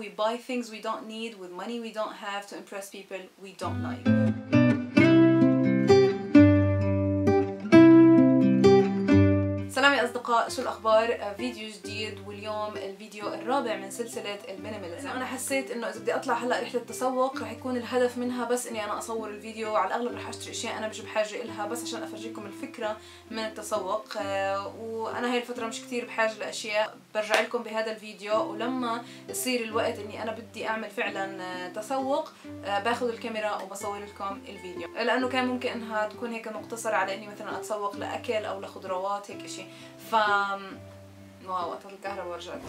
We buy things we don't need with money we don't have to impress people we don't like. سلام يا أصدقاء، شو الأخبار؟ فيديو جديد، واليوم الفيديو الرابع من سلسلة المينيماليزم. أنا حسيت إنه إذا بدي أطلع هلا رحلة تسوق رح يكون الهدف منها بس إني أنا أصور الفيديو، وعلى الأغلب رح أشتري أشياء أنا مش بحاجة إلها بس عشان أفرجيكم الفكرة من التسوق. وأنا هاي الفترة مش كتير بحاجة لأشياء، برجع لكم بهذا الفيديو، ولما يصير الوقت إني أنا بدي أعمل فعلا تسوق باخذ الكاميرا وبصور لكم الفيديو، لأنه كان ممكن إنها تكون هيك مقتصرة على إني مثلا أتسوق لأكل أو لخضروات هيك إشي. واو، قطعت الكهرباء ورجعت.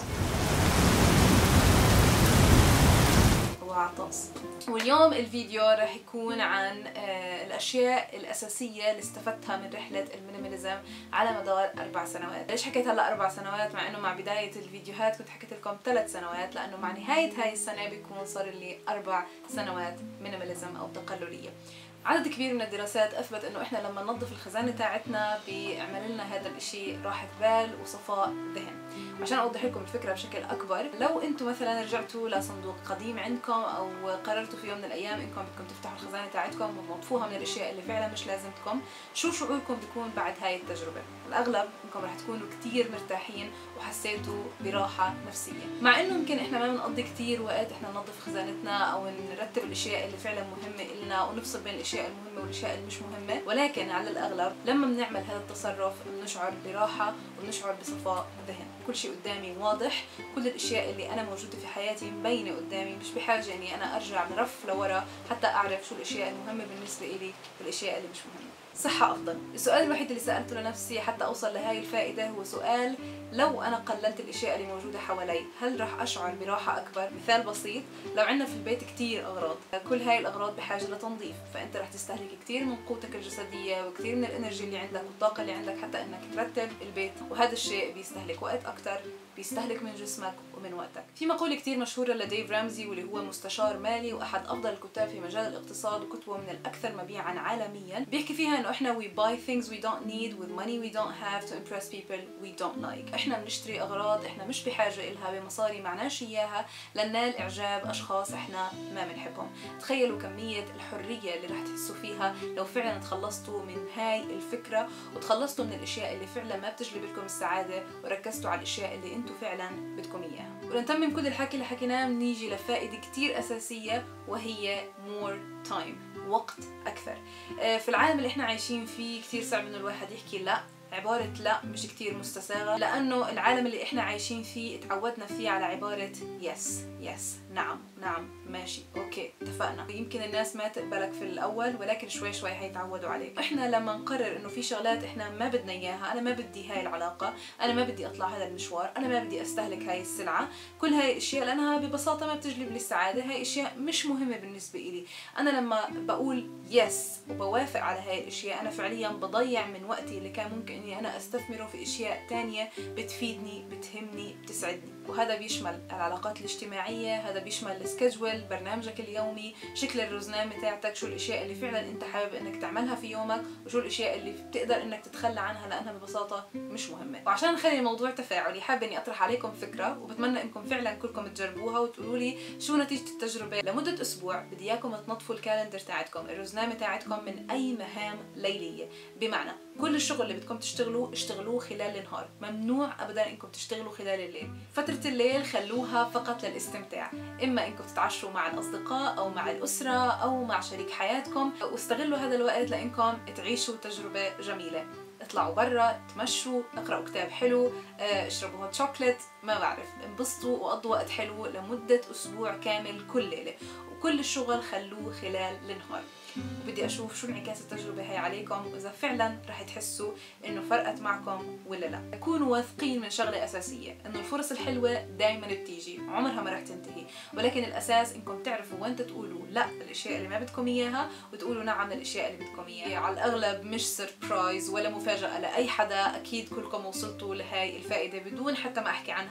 وعطس. واليوم الفيديو راح يكون عن الأشياء الأساسية اللي استفدتها من رحلة المينيماليزم على مدار 4 سنوات. ليش حكيت هلا 4 سنوات مع إنه مع بداية الفيديوهات كنت حكيت لكم 3 سنوات؟ لأنه مع نهاية هاي السنة بيكون صار لي 4 سنوات مينيماليزم أو تقللية. عدد كبير من الدراسات اثبت انه احنا لما ننظف الخزانه تاعتنا بيعمل لنا هذا الاشي راحه بال وصفاء ذهن. عشان اوضح لكم الفكره بشكل اكبر، لو انتم مثلا رجعتوا لصندوق قديم عندكم او قررتوا في يوم من الايام انكم بدكم تفتحوا الخزانه تاعتكم وتنظفوها من الاشياء اللي فعلا مش لازمتكم، شو شعوركم بيكون بعد هاي التجربه؟ الاغلب انكم رح تكونوا كثير مرتاحين وحسيتوا براحه نفسيه، مع انه يمكن احنا ما بنقضي كثير وقت احنا ننظف خزانتنا او نرتب الاشياء اللي فعلا مهمه إلنا ونفصل بين الاشياء المهمه والاشياء اللي مش مهمه، ولكن على الاغلب لما بنعمل هذا التصرف بنشعر براحه وبنشعر بصفاء ذهن. كل شيء قدامي واضح، كل الاشياء اللي انا موجوده في حياتي مبينه قدامي، مش بحاجه اني انا ارجع من رف لورا حتى اعرف شو الاشياء المهمه بالنسبه إلي والاشياء اللي مش مهمه. صحة أفضل. السؤال الوحيد اللي سألته لنفسي حتى أوصل لهاي الفائدة هو سؤال: لو أنا قللت الأشياء اللي موجودة حوالي هل راح أشعر براحة أكبر؟ مثال بسيط: لو عندنا في البيت كتير أغراض، كل هاي الأغراض بحاجة لتنظيف، فأنت راح تستهلك كتير من قوتك الجسدية وكتير من الإنرجي اللي عندك والطاقة اللي عندك حتى إنك ترتب البيت، وهذا الشيء بيستهلك وقت أكتر، بيستهلك من جسمك ومن وقتك. في مقولة كتير مشهورة لديف رامزي، واللي هو مستشار مالي وأحد أفضل الكتاب في مجال الاقتصاد وكتبه من الأكثر مبيعاً عالمياً، بيحكي فيها إنه إحنا we buy things we don't need with money we don't have to impress people we don't like. إحنا بنشتري أغراض إحنا مش بحاجة إلها بمصاري معناش إياها لننال إعجاب أشخاص إحنا ما بنحبهم. تخيلوا كمية الحرية اللي رح تحسوا فيها لو فعلاً تخلصتوا من هاي الفكرة وتخلصتوا من الأشياء اللي فعلاً ما بتجلب لكم السعادة وركزتوا على الأشياء اللي أنتوا فعلاً بدكم إياها. ولنتمم كل الحكي اللي حكيناه بنيجي لفائدة كتير أساسية، وهي more time، وقت أكثر. في العالم اللي احنا عايشين فيه كتير صعب إنه الواحد يحكي لا. عبارة لا مش كتير مستساغة، لأنه العالم اللي احنا عايشين فيه اتعودنا فيه على عبارة يس يس، نعم نعم ماشي اوكي اتفقنا. يمكن الناس ما تقبلك في الأول ولكن شوي شوي حيتعودوا عليك. احنا لما نقرر إنه في شغلات احنا ما بدنا إياها، أنا ما بدي هاي العلاقة، أنا ما بدي أطلع هذا المشوار، أنا ما بدي أستهلك هاي السلعة، كل هاي الأشياء لأنها ببساطة ما بتجلب لي السعادة، هاي أشياء مش مهمة بالنسبة إلي. أنا لما بقول يس وبوافق على هاي الأشياء أنا فعليا بضيع من وقتي اللي كان ممكن إني أنا أستثمره في أشياء تانية بتفيدني بتهمني بتسعدني. وهذا بيشمل العلاقات الاجتماعية، هذا بيشمل السكجول، برنامجك اليومي، شكل الروزنامة تاعتك، شو الأشياء اللي فعلا أنت حابب إنك تعملها في يومك، وشو الأشياء اللي بتقدر إنك تتخلى عنها لأنها ببساطة مش مهمة. وعشان نخلي الموضوع تفاعلي حابة إني أطرح عليكم فكرة، وبتمنى إنكم فعلا كلكم تجربوها وتقولوا لي شو نتيجة التجربة. لمدة أسبوع بدي إياكم تنظفوا الكالندر تاعتكم، الروزنامة تاعتكم، من أي مهام ليلية. بمعنى كل الشغل اللي بدكم تشتغلوه اشتغلوه خلال النهار، ممنوع ابدا انكم تشتغلوا خلال الليل. فترة الليل خلوها فقط للاستمتاع، اما انكم تتعشوا مع الاصدقاء او مع الاسرة او مع شريك حياتكم، واستغلوا هذا الوقت لانكم تعيشوا تجربة جميلة. اطلعوا برا، تمشوا، اقرأوا كتاب حلو، اشربوا هوت شوكليت، ما بعرف، انبسطوا وقضوا وقت حلو لمدة اسبوع كامل كل ليلة، وكل الشغل خلوه خلال النهار. وبدي اشوف شو انعكاس التجربه هي عليكم، واذا فعلا رح تحسوا انه فرقت معكم ولا لا. كونوا واثقين من شغله اساسيه، انه الفرص الحلوه دائما بتيجي، عمرها ما رح تنتهي، ولكن الاساس انكم تعرفوا وين تقولوا لا للاشياء اللي ما بدكم اياها وتقولوا نعم للاشياء اللي بدكم اياها. على الاغلب مش سربرايز ولا مفاجاه لاي حدا، اكيد كلكم وصلتوا لهي الفائده بدون حتى ما احكي عنها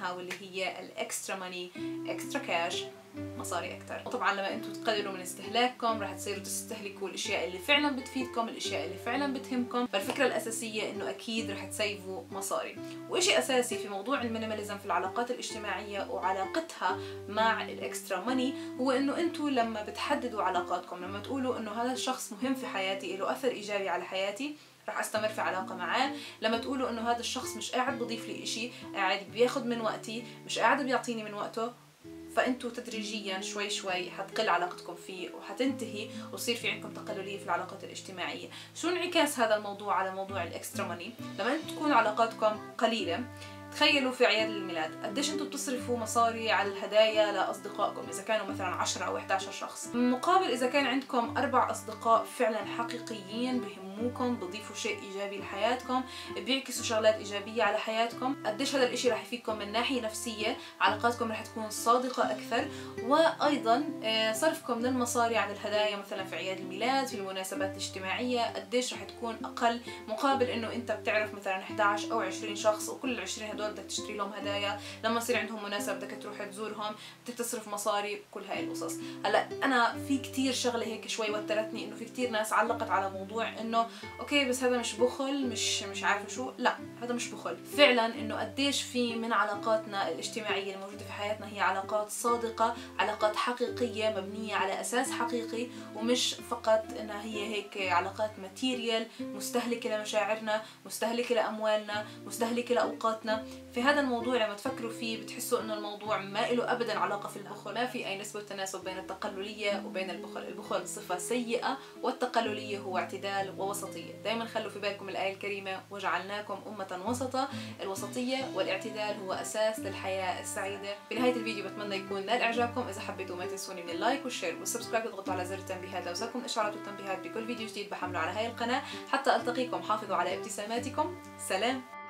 عنها، واللي هي الاكسترا ماني، اكسترا كاش، مصاري اكثر. وطبعا لما انتم تقللوا من استهلاككم رح تصيروا تستهلكوا الاشياء اللي فعلا بتفيدكم، الاشياء اللي فعلا بتهمكم. فالفكره الاساسيه انه اكيد رح تسيفوا مصاري. وشيء اساسي في موضوع المينيماليزم في العلاقات الاجتماعيه وعلاقتها مع الاكسترا ماني هو انه انتم لما بتحددوا علاقاتكم، لما تقولوا انه هذا الشخص مهم في حياتي، له اثر ايجابي على حياتي، رح استمر في علاقه معاه. لما تقولوا انه هذا الشخص مش قاعد بضيف لي اشي، قاعد بياخذ من وقتي، مش قاعد بيعطيني من وقته، فانتوا تدريجيا شوي شوي حتقل علاقتكم فيه وحتنتهي ويصير في عندكم تقلليه في العلاقات الاجتماعيه. شو انعكاس هذا الموضوع على موضوع الاكسترا ماني؟ لما انتم تكون علاقاتكم قليله، تخيلوا في اعياد الميلاد قديش انتم بتصرفوا مصاري على الهدايا لاصدقائكم اذا كانوا مثلا 10 او 11 شخص، مقابل اذا كان عندكم 4 اصدقاء فعلا حقيقيين بهموكم، بضيفوا شيء ايجابي لحياتكم، بيعكسوا شغلات ايجابيه على حياتكم، قديش هذا الاشي رح يفيدكم من ناحيه نفسيه، علاقاتكم رح تكون صادقه اكثر. وايضا صرفكم من المصاري على الهدايا مثلا في اعياد الميلاد، في المناسبات الاجتماعيه، قديش رح تكون اقل، مقابل انه انت بتعرف مثلا 11 او 20 شخص وكل 20 هدول بدك تشتري لهم هدايا، لما يصير عندهم مناسبة بدك تروح تزورهم، بدك تصرف مصاري، كل هاي القصص. هلا انا في كتير شغله هيك شوي وترتني، انه في كتير ناس علقت على موضوع انه اوكي بس هذا مش بخل، مش عارفه شو. لا، هذا مش بخل فعلا. انه قديش في من علاقاتنا الاجتماعيه الموجوده في حياتنا هي علاقات صادقه، علاقات حقيقيه مبنيه على اساس حقيقي، ومش فقط انها هي هيك علاقات ماتيريال مستهلكه لمشاعرنا، مستهلكه لاموالنا، مستهلكه لاوقاتنا. في هذا الموضوع لما تفكروا فيه بتحسوا انه الموضوع ما له ابدا علاقه في البخل، ما في اي نسبه تناسب بين التقلليه وبين البخل. البخل صفه سيئه والتقلليه هو اعتدال ووسطيه. دائما خلوا في بالكم الايه الكريمه وجعلناكم امه وسطا. الوسطيه والاعتدال هو اساس للحياه السعيده. بنهايه الفيديو بتمنى يكون نال اعجابكم. اذا حبيتوا ما تنسوني من اللايك والشير والسبسكرايب، وتضغطوا على زر التنبيهات لوصلكم الاشعارات والتنبيهات بكل فيديو جديد بحمله على هاي القناه. حتى التقيكم، حافظوا على ابتساماتكم. سلام.